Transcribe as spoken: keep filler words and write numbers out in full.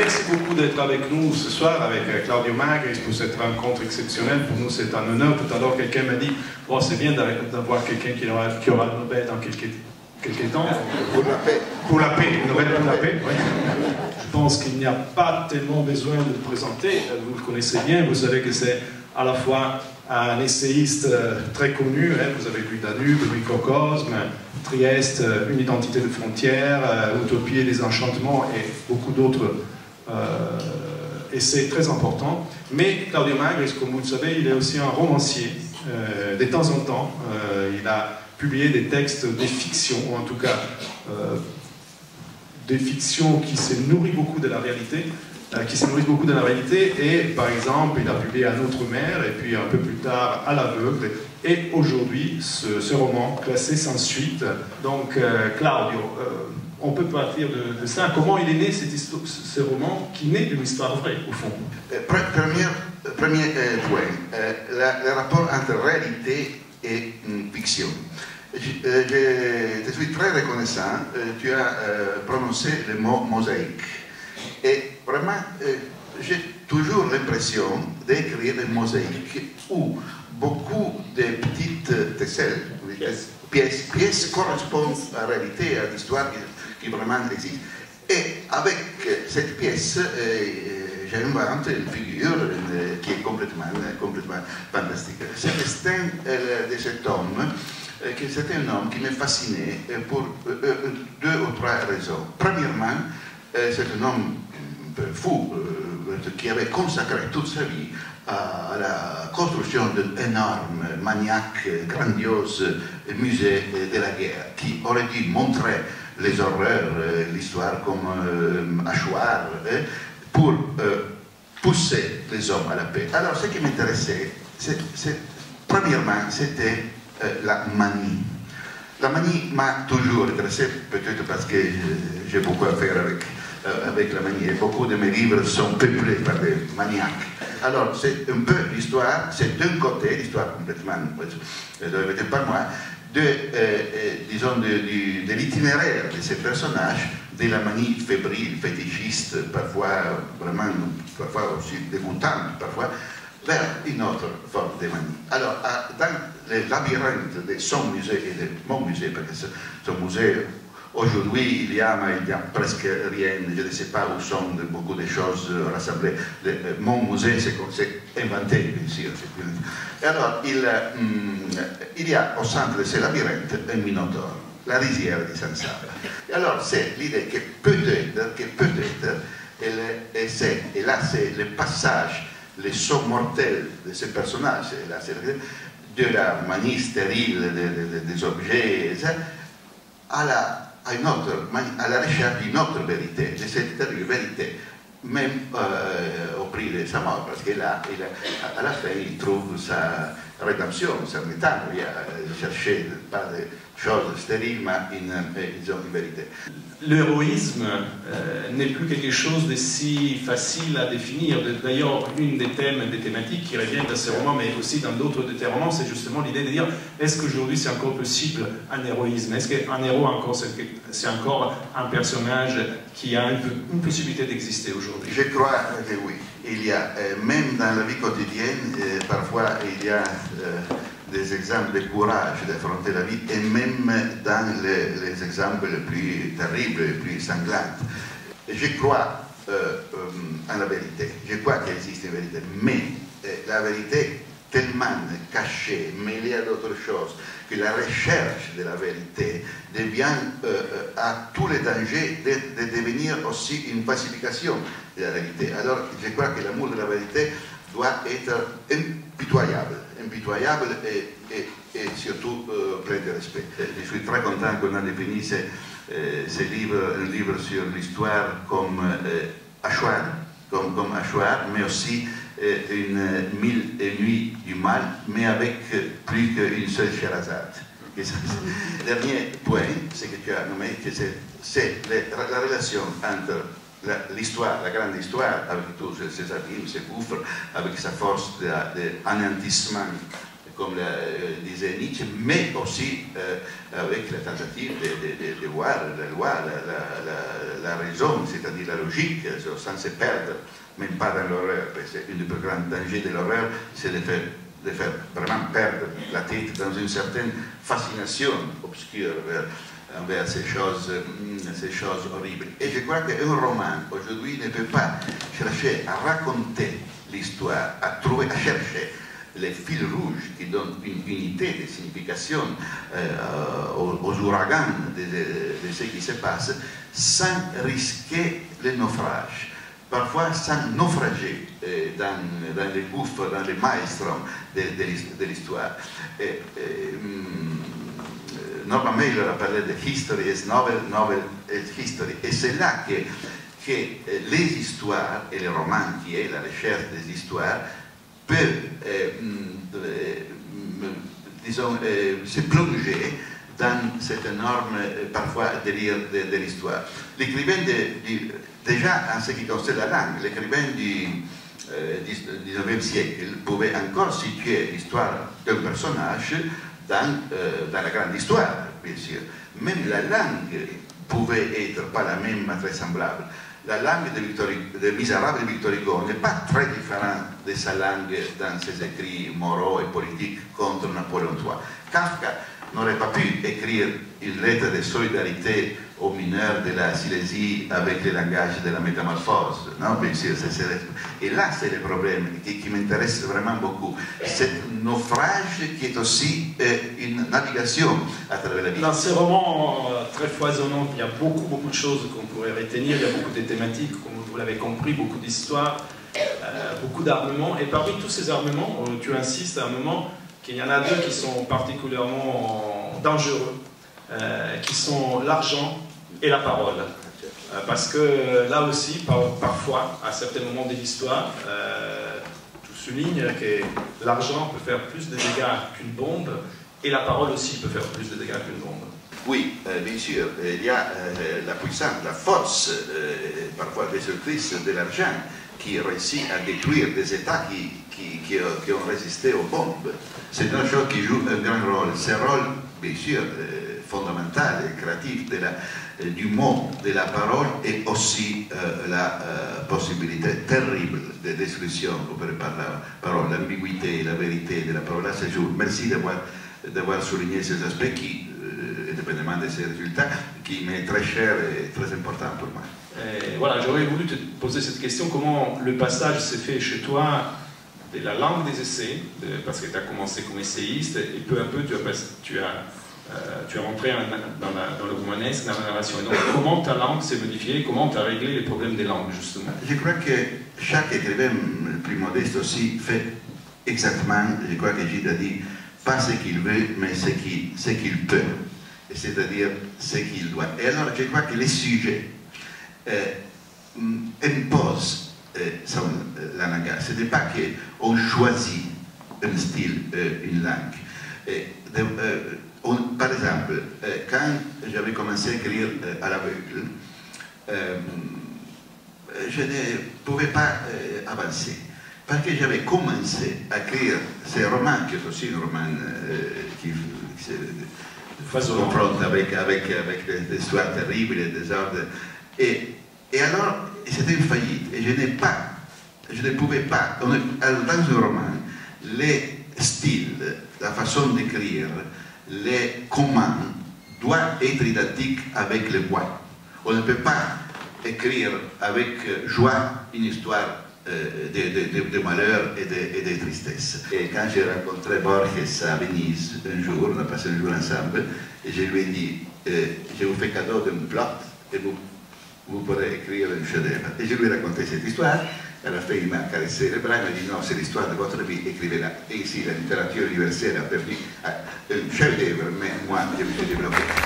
merci beaucoup d'être avec nous ce soir, avec Claudio Magris, pour cette rencontre exceptionnelle. Pour nous, c'est un honneur. Tout à l'heure, quelqu'un m'a dit bon, c'est bien d'avoir quelqu'un qui aura, qui aura le Nobel dans quelques, quelques temps. Pour la paix. Pour la paix, le Nobel pour la paix, oui. Je pense qu'il n'y a pas tellement besoin de le présenter. Vous le connaissez bien, vous savez que c'est à la fois un essayiste très connu, hein. Vous avez lu Danube, Microcosme, Trieste, Une identité de frontières, Utopie et des enchantements et beaucoup d'autres euh, essais très importants. Mais Claudio Magris, comme vous le savez, il est aussi un romancier. Euh, de temps en temps, euh, il a publié des textes, des fictions, ou en tout cas euh, des fictions qui se nourrissent beaucoup de la réalité, euh, qui se nourrissent beaucoup de la réalité, et par exemple, il a publié Un autre mer, et puis un peu plus tard, À l'aveugle, et aujourd'hui, ce, ce roman, classé sans suite. Donc, euh, Claudio, euh, on peut partir de, de ça. Comment il est né, cette histoire, ce roman, qui naît d'une histoire vraie, au fond? Premier, premier euh, point, euh, la, le rapport entre réalité et mm, fiction. Je, euh, je te suis très reconnaissant, euh, tu as euh, prononcé le mot mosaïque. Et vraiment, euh, j'ai toujours l'impression d'écrire une mosaïque où beaucoup de petites tesselles, pièces, pièces, pièces correspondent à la réalité, à l'histoire qui, qui vraiment existe. Et avec cette pièce, euh, j'invente une figure euh, qui est complètement, complètement fantastique. C'est le destin euh, de cet homme, euh, que c'était un homme qui me fascinait pour euh, deux ou trois raisons. Premièrement, euh, c'est un homme un peu fou, euh, qui avait consacré toute sa vie à la construction d'un énorme, maniaque, grandiose musée de la guerre, qui aurait dû montrer les horreurs, l'histoire comme euh, hachoir, hein, pour euh, pousser les hommes à la paix. Alors, ce qui m'intéressait, premièrement, c'était euh, la manie. La manie m'a toujours intéressé, peut-être parce que j'ai beaucoup à faire avec, euh, avec la manie. Et beaucoup de mes livres sont peuplés par des maniaques. Alors, c'est un peu l'histoire, c'est d'un côté, l'histoire complètement, euh, par moi, de, euh, euh, disons, de, de, de l'itinéraire de ces personnages, de la manie fébrile, fétichiste, parfois vraiment, parfois aussi dégoûtante, parfois, vers une autre forme de manie. Alors, à, dans le labyrinthe de son musée et de mon musée, parce que son musée, aujourd'hui, il y a, mais il n'y a presque rien, je ne sais pas où sont de, beaucoup de choses rassemblées. Le, mon musée, c'est inventé, bien sûr. Et alors, il, hum, il y a au centre de ce labyrinthe un minotaure, la rizière di San Saba. Et alors, c'est l'idée que peut-être, que peut-être, et, et là, c'est le passage, les sauts mortels de ce personnage, là, de la manie stérile de, de, de, des objets, à la à, une autre, à la recherche d'une autre vérité, de cette terrible vérité, même euh, au prix de sa mort, parce que là, il a, à la fin, il trouve sa rédemption, sa méthode, il a cherché pas de choses stériles, mais une, une, une vérité. L'héroïsme euh, n'est plus quelque chose de si facile à définir. D'ailleurs, une des thèmes, des thématiques qui reviennent dans ces romans, mais aussi dans d'autres de tes romans, c'est justement l'idée de dire est-ce qu'aujourd'hui c'est encore possible un héroïsme? Est-ce qu'un héros encore c'est encore un personnage qui a une, une possibilité d'exister aujourd'hui? Je crois que oui. Il y a, euh, même dans la vie quotidienne, euh, parfois il y a euh, des exemples de courage d'affronter la vie, et même dans les, les exemples les plus terribles, les plus sanglants. Je crois euh, euh, en la vérité, je crois qu'il existe une vérité, mais euh, la vérité tellement cachée, mêlée à d'autres choses, que la recherche de la vérité devient euh, à tous les dangers de, de devenir aussi une falsification de la réalité. Alors je crois que l'amour de la vérité doit être impitoyable, impitoyable et, et, et surtout euh, plein de respect. Je suis très content qu'on a défini ce, euh, ce livre, un livre sur l'histoire comme euh, hachoir, comme, comme hachoir, mais aussi euh, une mille et nuits du mal, mais avec plus qu'une seule Sherazade. Le dernier point, c'est que tu as nommé, que c'est la, la relation entre l'histoire, la, la grande histoire, avec tous ses abîmes, ses gouffres, avec sa force d'anéantissement comme le disait Nietzsche, mais aussi euh, avec la tentative de, de, de, de voir la loi, la, la, la, la raison, c'est-à-dire la logique, sans se perdre, même pas dans l'horreur, parce que le plus grand danger de l'horreur, c'est de faire, de faire vraiment perdre la tête dans une certaine fascination obscure vers, envers ces choses, ces choses horribles. Et je crois qu'un roman, aujourd'hui, ne peut pas chercher à raconter l'histoire, à trouver, à chercher les fils rouges qui donnent une unité de signification euh, aux, aux ouragans de, de, de ce qui se passe, sans risquer le naufrage. Parfois sans naufrager euh, dans, dans les gouffres, dans les maelstrom de, de, de l'histoire. Normalement, il leur parlait de history as novel, novel as history. Et c'est là que, que les histoires et les romans qui est la recherche des histoires peuvent, euh, euh, disons, euh, se plonger dans cet énorme, euh, parfois, délire de, de l'histoire. L'écrivain, de, de, déjà en ce qui concerne la langue, l'écrivain du euh, dix-neuvième siècle pouvait encore situer l'histoire d'un personnage dans, euh, dans la grande histoire, bien sûr. Même la langue pouvait être pas la même, mais très semblable. La langue de, Victor, de Misérable de Victor Hugo n'est pas très différente de sa langue dans ses écrits moraux et politiques contre Napoléon trois. Kafka n'aurait pas pu écrire une lettre de solidarité aux mineurs de la Silésie avec le langage de la métamorphose. Non, bien sûr, c'est, c'est, et là, c'est le problème qui, qui m'intéresse vraiment beaucoup. C'est un naufrage qui est aussi euh, une navigation à travers la vie. Dans ces romans euh, très foisonnants, il y a beaucoup, beaucoup de choses qu'on pourrait retenir. Il y a beaucoup de thématiques, comme vous l'avez compris, beaucoup d'histoires, euh, beaucoup d'armements. Et parmi tous ces armements, euh, tu insistes à un moment qu'il y en a deux qui sont particulièrement dangereux, euh, qui sont l'argent et la parole. Euh, parce que là aussi, par, parfois, à certains moments de l'histoire, euh, tu soulignes que l'argent peut faire plus de dégâts qu'une bombe, et la parole aussi peut faire plus de dégâts qu'une bombe. Oui, euh, bien sûr, il y a euh, la puissance, la force, euh, parfois destructrice de l'argent, qui réussit à détruire des États qui, qui, qui, qui ont résisté aux bombes. C'est une chose qui joue un grand rôle. Ce rôle, bien sûr, euh, fondamental et créatif de la, euh, du mot, de la parole, et aussi euh, la euh, possibilité terrible de destruction par la parole, l'ambiguïté, la vérité de la parole. Là, se joue. Merci d'avoir, d'avoir souligné ces aspects qui, euh, indépendamment de ces résultats, qui m'est très cher et très important pour moi. Et voilà, j'aurais voulu te poser cette question, comment le passage s'est fait chez toi de la langue des essais, de, parce que tu as commencé comme essayiste, et peu à peu tu as, tu as, euh, tu as rentré en, dans, la, dans le romanesque, dans la narration. Et donc comment ta langue s'est modifiée, comment tu as réglé les problèmes des langues, justement? Je crois que chaque écrivain plus modeste aussi fait exactement, je crois que Gide a dit, pas ce qu'il veut, mais ce qu'il ce qu'il peut, c'est-à-dire ce qu'il doit. Et alors je crois que les sujets Euh, impose euh, son, euh, la langue. Ce n'est pas qu'on choisit un style, euh, une langue. Et de, euh, on, par exemple, euh, quand j'avais commencé à écrire euh, à l'aveugle, euh, je ne pouvais pas euh, avancer. Parce que j'avais commencé à écrire ces romans, qui est aussi un roman euh, qui, qui se confronte avec, avec, avec des, des histoires terribles et des ordres. Et, et alors, c'était une faillite. Et je n'ai pas, je ne pouvais pas, dans un roman, les styles, la façon d'écrire, les comment doivent être identiques avec les voix. On ne peut pas écrire avec joie une histoire euh, de, de, de, de malheur et de, et de tristesse. Et quand j'ai rencontré Borges à Venise, un jour, on a passé un jour ensemble, et je lui ai dit, euh, je vous fais cadeau d'un plot, et vous vous pourrez écrire un chef-d'œuvre. Et je lui ai raconté cette histoire. À la fin, il m'a caressé les bras, il m'a dit non, c'est l'histoire de votre vie, écrivez-la. Et ici, la littérature universelle a permis un chef-d'œuvre, mais moi, je me suis développé.